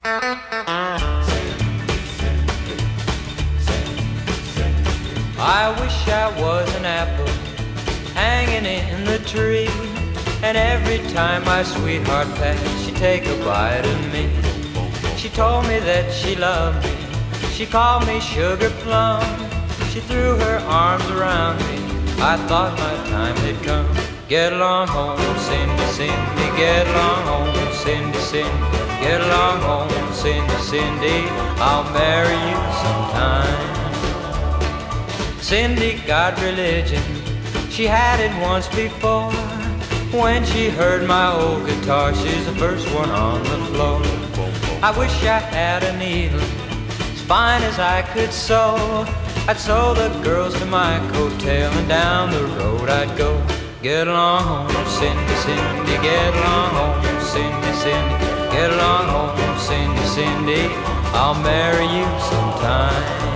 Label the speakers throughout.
Speaker 1: I wish I was an apple hanging in the tree, and every time my sweetheart passed, she'd take a bite of me. She told me that she loved me, she called me Sugar Plum. She threw her arms around me, I thought my time had come. Get along home, Cindy, Cindy, get along home, Cindy, Cindy, get along home, Cindy, Cindy, I'll marry you sometime. Cindy got religion, she had it once before. When she heard my old guitar, she's the first one on the floor. I wish I had a needle as fine as I could sew. I'd sew the girls to my coattail, and down the road I'd go. Get along home, Cindy, Cindy, get along home, Cindy, Cindy, get along home, Cindy, Cindy, I'll marry you sometime.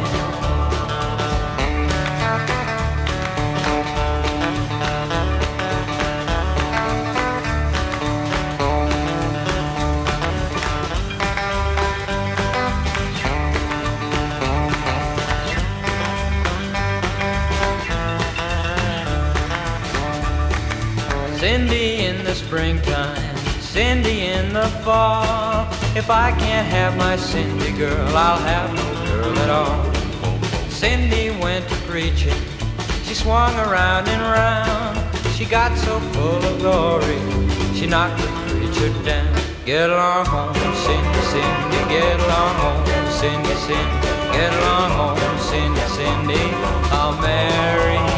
Speaker 1: Cindy in the springtime, Cindy in the fall. If I can't have my Cindy girl, I'll have no girl at all. Cindy went to preaching, she swung around and round. She got so full of glory, she knocked the preacher down. Get along home, Cindy, Cindy, get along home, Cindy, Cindy, get along home, Cindy, Cindy, I'll marry you.